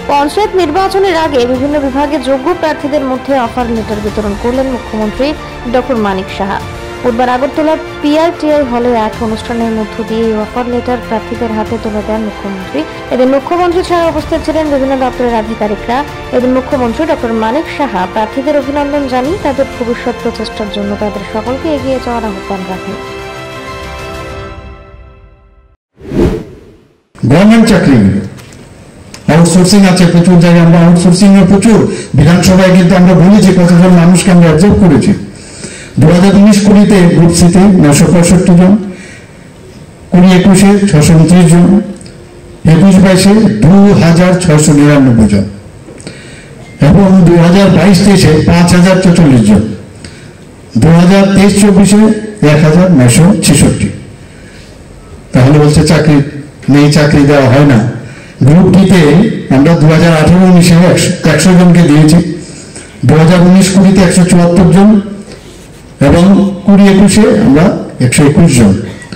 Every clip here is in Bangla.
পঞ্চায়েত নির্বাচনের আগে বিভিন্ন বিভাগে যোগ্য প্রার্থীদের মধ্যে অফার লেটার বিতরণ করলেন মুখ্যমন্ত্রী ডক্টর মানিক সাহা। বুধবার আগরতলা পিআরটিআই হলে এক অনুষ্ঠানের মধ্য দিয়ে এই অফার লেটার প্রার্থীদের হাতে তুলে দেন মুখ্যমন্ত্রী। এদিন মুখ্যমন্ত্রী ছাড়া উপস্থিত ছিলেন বিভিন্ন দপ্তরের আধিকারিকরা। এদিন মুখ্যমন্ত্রী ডক্টর মানিক সাহা প্রার্থীদের অভিনন্দন জানিয়ে তাদের ভবিষ্যৎ প্রচেষ্টার জন্য তাদের সকলকে এগিয়ে যাওয়ার আহ্বান রাখেন। গভর্নমেন্ট চাকরি আউটসোর্সিং আছে, প্রচুর জায়গায় আমরা আউটসোর্সিং এর প্রচুর বিধানসভায় কিন্তু আমরা বলেছি কতজন মানুষকে আমরা অবজার্ভ করেছি। 2019-20 গ্রুপ সিতে 965 জন, 2021 629 জন, 21-22 2699 জন এবং 2022-23 5044 জন, 2023-24 1966। তাহলে বলছে চাকরি নেই, চাকরি দেওয়া হয় না। গ্রুপ ডিতে আমরা 2018-19 100 জনকে দিয়েছি, 2019-20 174 জন এবং 2021 আমরা 121 জন,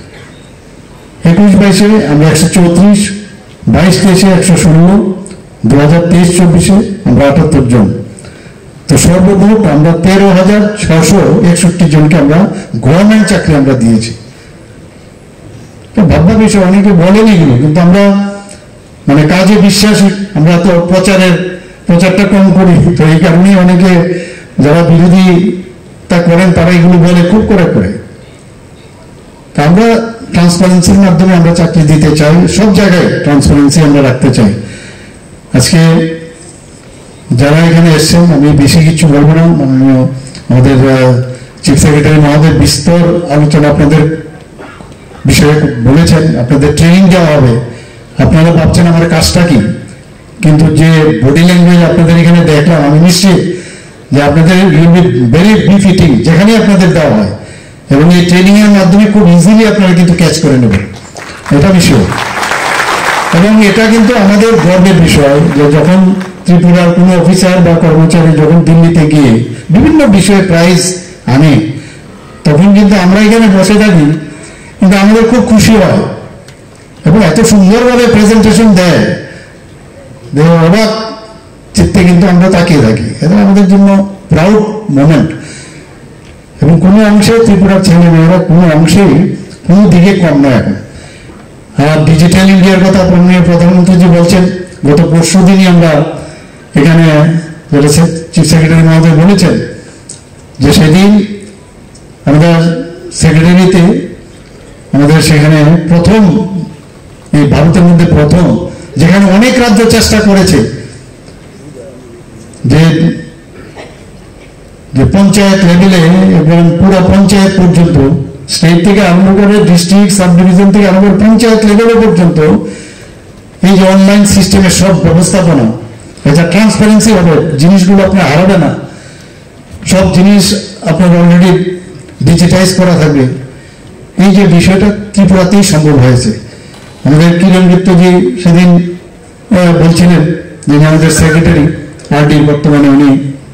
21-22 আমরা 134, 22-23 116, 2023-24 আমরা 78 জন। তো সর্বমোট আমরা 13,661 জনকে আমরা গভর্নমেন্ট চাকরি আমরা দিয়েছি। তো ভাববার বিষয়, অনেকে বলেন এগুলো, কিন্তু আমরা মানে কাজে বিশ্বাসী। আমরা তো প্রচারটা কম করি, তো এই কারণেই অনেকে যারা বিরোধিতা করেন তারা এগুলো বলে খুব করে। আমরা ট্রান্সপারেন্সির মাধ্যমে আমরা চাকরি দিতে চাই, সব জায়গায় ট্রান্সপারেন্সি আমরা রাখতে চাই। আজকে যারা এখানে এসছেন, আমি বেশি কিছু বলবো না, আমাদের চিফ সেক্রেটারি মহোদয় বিস্তর আলোচনা আপনাদের বিষয়ে বলেছেন। আপনাদের ট্রেনিং দেওয়া হবে। আপনারা ভাবছেন আমার কাজটা কি, কিন্তু যে বডি ল্যাঙ্গুয়েজ আপনাদের এখানে দেখলাম, আমি নিশ্চিত যে আপনাদের ভেরি বিফিটিং যেখানে আপনাদের দেওয়া হয়, এবং এই ট্রেনিং এর মাধ্যমে খুব ইজিলি আপনারা কিন্তু ক্যাচ করে নেবেন, এটা বিষয়। এবং এটা কিন্তু আমাদের গর্বের বিষয় যে যখন ত্রিপুরার কোনো অফিসার বা কর্মচারী যখন দিল্লিতে গিয়ে বিভিন্ন বিষয়ে প্রাইজ আনে, তখন কিন্তু আমরা এখানে বসে থাকি, কিন্তু আমাদের খুব খুশি হয় এবং এত সুন্দরভাবে প্রেজেন্টেশন দেয়, অবাক চিত্তে কিন্তু আমরা তাকিয়ে থাকি। এটা আমাদের জন্য প্রাউড মোমেন্ট। এবং কোনো অংশে ত্রিপুরার ছেলেমেয়েরা কোনো অংশেই কোনো দিকে কম নয় এখন। আর ডিজিটাল ইন্ডিয়ার কথা প্রধানমন্ত্রী যে বলছেন, গত পরশু দিনই আমরা এখানে চিফ সেক্রেটারি মহোদয় বলেছেন যে সেদিন আমাদের সেক্রেটারিতে আমাদের সেখানে প্রথম, এই ভারতের মধ্যে প্রথম, যেখানে অনেক রাজ্য চেষ্টা করেছে যে পঞ্চায়েত লেভেলে এবং পুরো পঞ্চায়েত পর্যন্ত, স্টেট থেকে আরম্ভ করে ডিস্ট্রিক্ট, সাব ডিভিশন থেকে আরম্ভ করে পঞ্চায়েত লেভেলে পর্যন্ত এই যে অনলাইন সিস্টেমের সব ব্যবস্থাপনা, এটা ট্রান্সপারেন্সি হবে, জিনিসগুলো আপনার হারাবে না, সব জিনিস আপনার অলরেডি ডিজিটাইজ করা থাকবে। এই যে বিষয়টা ত্রিপুরাতেই সম্ভব হয়েছে। আমাদের কিরণ গুপ্তজি সেদিন বলছিলেন যে আমাদের সেক্রেটারি আরডির, বর্তমানে উনি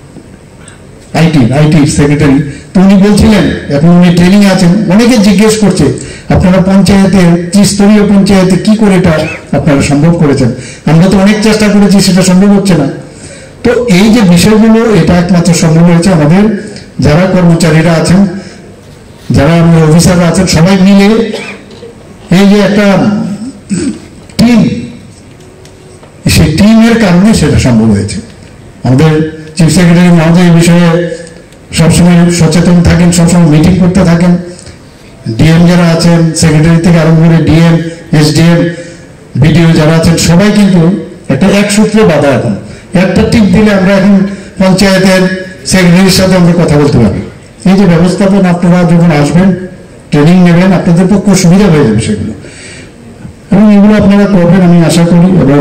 আইটি সেক্রেটারি, তো উনি বলছিলেন এখন উনি ট্রেনিং আছেন। অনেকে জিজ্ঞেস করছে আপনারা পঞ্চায়েতে, ত্রিস্তরীয় পঞ্চায়েতে কি করে এটা আপনারা সম্ভব করেছেন? আমরা তো অনেক চেষ্টা করেছি, সেটা সম্ভব হচ্ছে না। তো এই যে বিষয়গুলো, এটা একমাত্র সম্ভব হয়েছে আমাদের যারা কর্মচারীরা আছেন, যারা আমাদের অফিসাররা আছেন, সবাই মিলে এই যে একটা টিম, সেই টিমের কারণে সেটা সম্ভব হয়েছে। আমাদের চিফ সেক্রেটারি মহোদয় এই বিষয়ে সবসময় সচেতন থাকেন, সবসময় মিটিং করতে থাকেন। ডিএম যারা আছেন, সেক্রেটারি থেকে আরম্ভ করে ডিএম, এসডিএম, বিডিও যারা আছেন, সবাই কিন্তু একটা এক সূত্রে বাঁধা। এখন একটা টিপ দিলে আমরা এখন পঞ্চায়েতের সেক্রেটারির সাথে আমরা কথা বলতে পারি। এই যে ব্যবস্থাপনা, আপনারা যখন আসবেন, ট্রেনিং নেবেন, আপনাদের পক্ষে সুবিধা হয়ে যাবে সেগুলো, এবং এগুলো আপনারা করবেন আমি আশা করি। এবং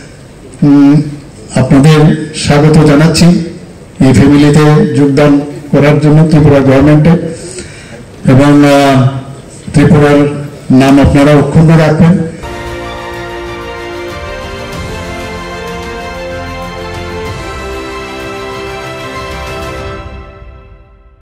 আপনাদের স্বাগত জানাচ্ছি এই ফ্যামিলিতে যোগদান করার জন্য ত্রিপুরা গভর্নমেন্টে, এবং ত্রিপুরার নাম আপনারা অক্ষুণ্ণ রাখবেন।